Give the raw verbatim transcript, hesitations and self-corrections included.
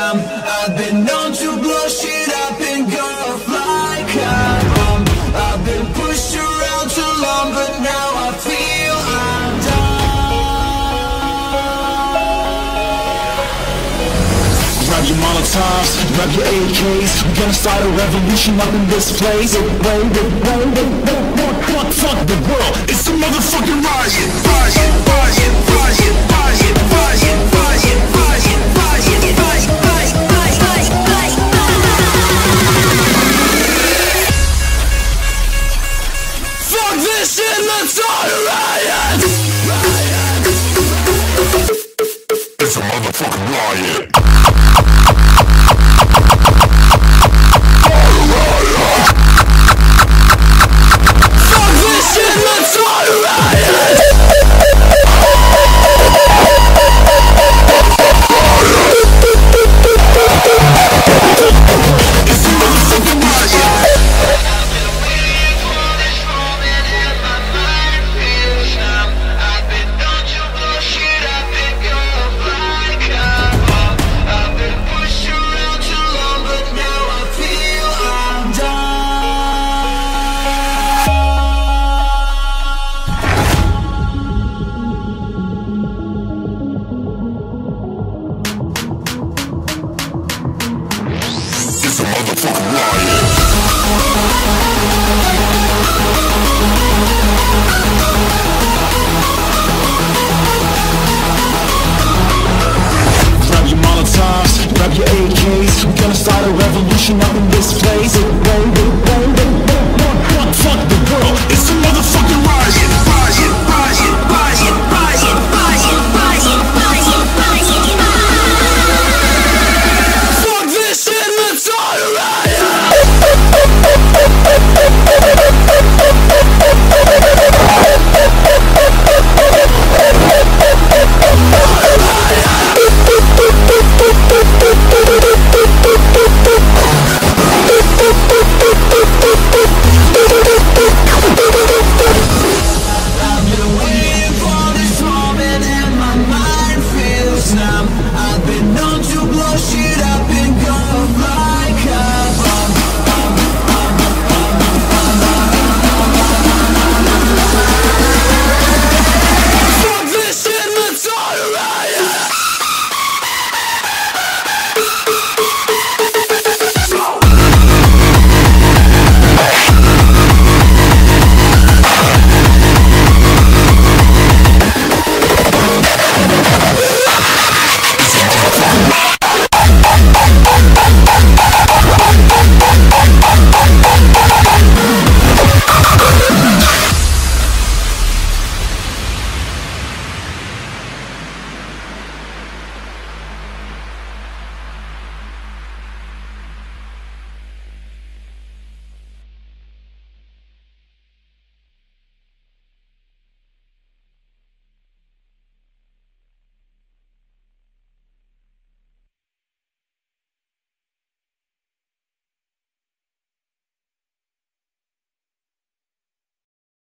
time. I've been known to blow shit up and go fly high. um, I've been pushed around too long, but now I feel I'm done. Grab your Molotovs, grab your A Ks. We're gonna start a revolution up in this place. Fuck, fuck the world, it's a motherfucking riot. Riot, riot, riot, riot, riot, riot, riot, riot, riot, riot, riot, riot, fuck this shit, let's start a riot. It's a motherfucking riot. Grab your Molotovs, grab your A Ks. We're gonna start a revolution up in this place.